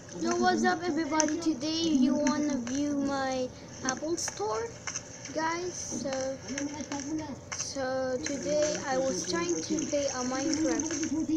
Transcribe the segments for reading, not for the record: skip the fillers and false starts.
Yo, what's up everybody? Today you wanna view my Apple Store, guys. So today I was trying to play a Minecraft.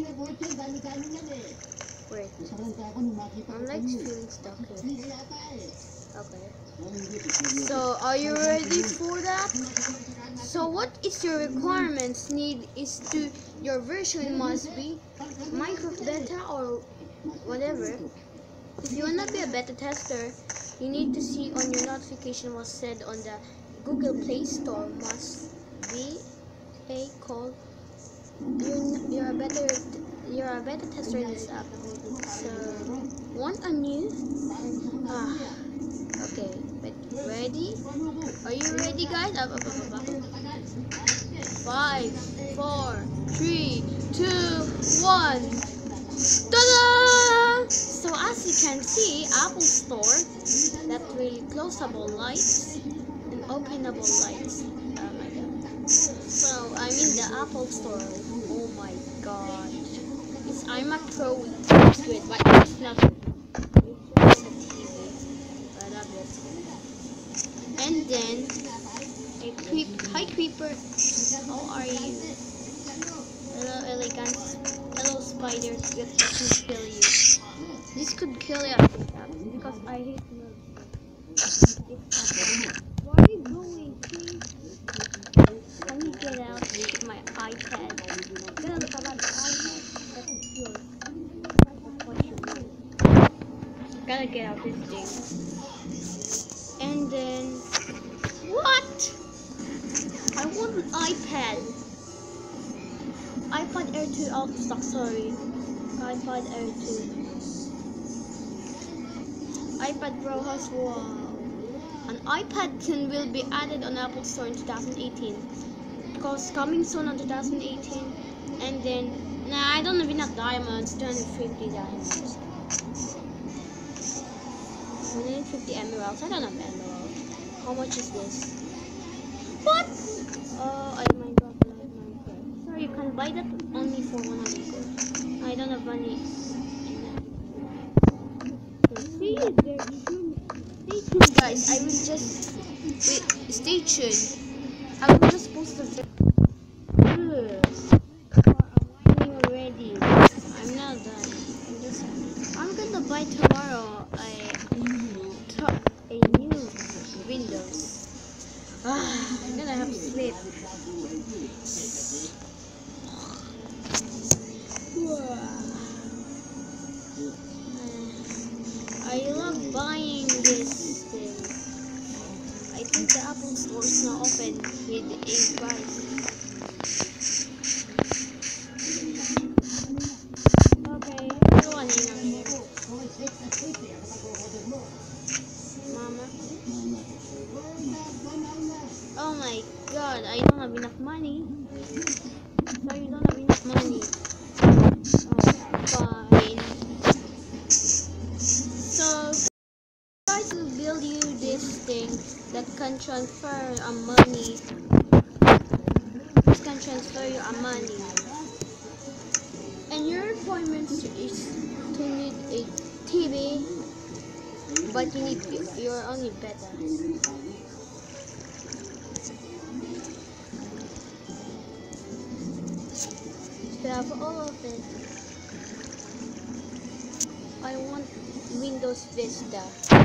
Wait, I'm like feeling stuck here. Okay. So are you ready for that? So what is your requirements need is to your version must be Minecraft beta or whatever. If you wanna be a beta tester, you need to see on your notification was said on the Google Play Store must be a call. You're a beta tester in this app. So want a new? Okay, but ready? Are you ready, guys? 5, 4, 3, 2, 1. Ta-da! So as you can see, Apple Store, that really closable lights and openable lights. Oh my god. So I'm in the Apple Store. Oh my god. It's iMac Pro with good, but it's not. It's a TV. I love it. And then hi creeper. How are you? Hello elegant. Hello spider. That can kill you. This could kill you, I think, because I hate nerves. Where are you going, please? Can you get out with my iPad? Get out about the iPad. That's yours. That's what you want. Gotta get out this thing. And then what? I want an iPad. iPad Air 2 out of stock, sorry. iPad Air 2. iPad Pro has an iPad 10 will be added on Apple Store in 2018. Because coming soon on 2018. And then, nah, I don't have enough diamonds. 250 diamonds. 150 emeralds. I don't have emeralds. How much is this? What? Oh my god, Minecraft. Sorry, you can buy that only for 100 gold. I don't have money. See you there soon. Stay tuned, guys. I will just wait. Stay tuned. I will just post the video. I'm whining already. I'm not done. I'm gonna buy tomorrow a new Windows. I'm gonna have to sleep. I love buying this thing. I think the Apple Store is not open with a price. Okay, everyone hang on here. Mama. Oh my god, I don't have enough money. So you don't have enough money. Oh, fine. So guys will build you this thing that can transfer money. This can transfer your money. And your requirements is to need a TV, but you're only beta. To have all of it, I want Windows Vista.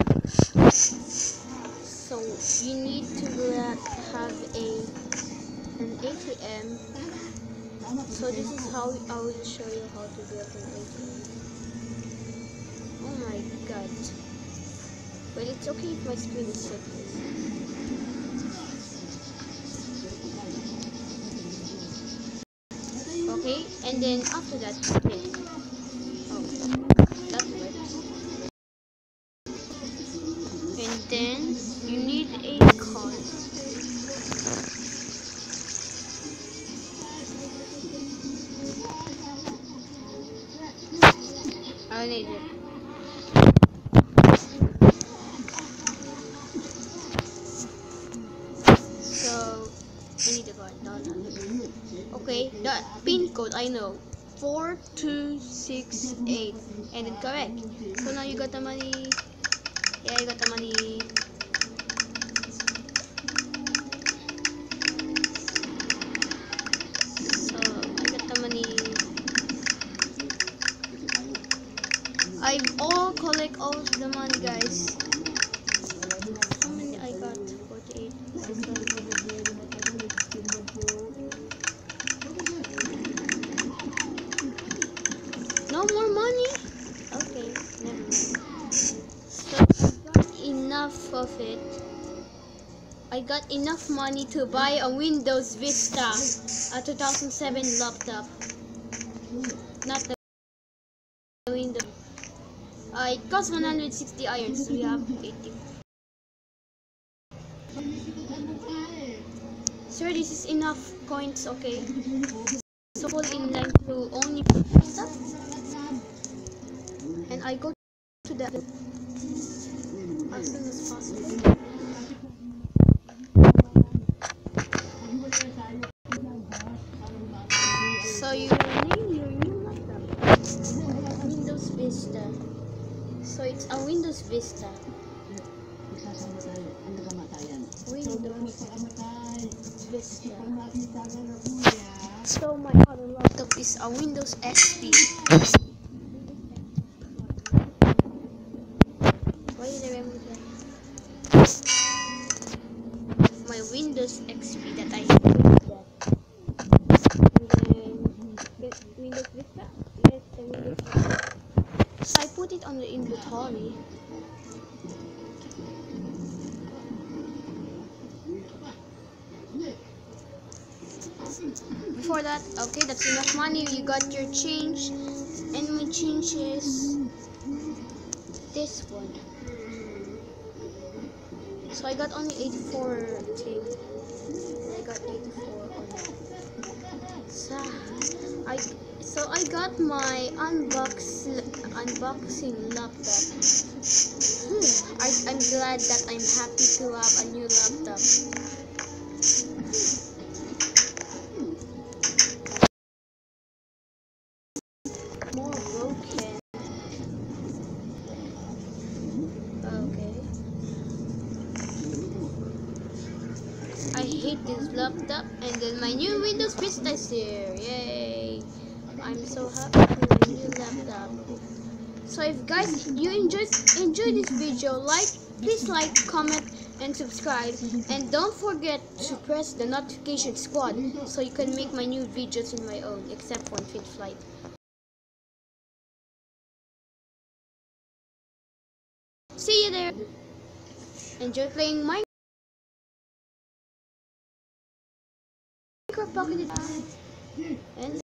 So you need to have an ATM. So this is how I will show you how to build an ATM. Oh my god. But it's okay if my screen is set. Okay, and then after that, hit. Oh, that works. And then you need a card. I need it. So I need a card. No. Okay, the pin code I know. 4268, and it's correct. So now you got the money. Yeah, you got the money. So I got the money. I all collect all the money, guys. How many I got? 48. No more money? Okay, never mind. So I got enough of it. I got enough money to buy a Windows Vista, a 2007 laptop. Not the Windows. It costs 160 irons. So we have 80. Sir, this is enough coins, okay? So fall in line to only stuff. And I go to the as soon as possible. So you name your new laptop Windows Vista. So it's a Windows Vista. Windows Vista. So my other laptop is a Windows XP. Why did I remember that? My Windows XP that I have. Windows Vista? Yes, the Windows Vista. So I put it on the inventory. Before that, okay, that's enough money. You got your change, and my change is this one. So I got only 84 thing. I got 84 on it. So I got my unboxing laptop. I'm glad that I'm happy to have a new laptop. More broken. Okay. I hate this laptop, and then my new Windows Vista is here. Yay! I'm so happy with my new laptop. So if guys you enjoyed this video, please like, comment, and subscribe, and don't forget to press the notification squad so you can make my new videos in my own, except for Fit Flight. See you there. Enjoy playing Minecraft Pocket Edition. And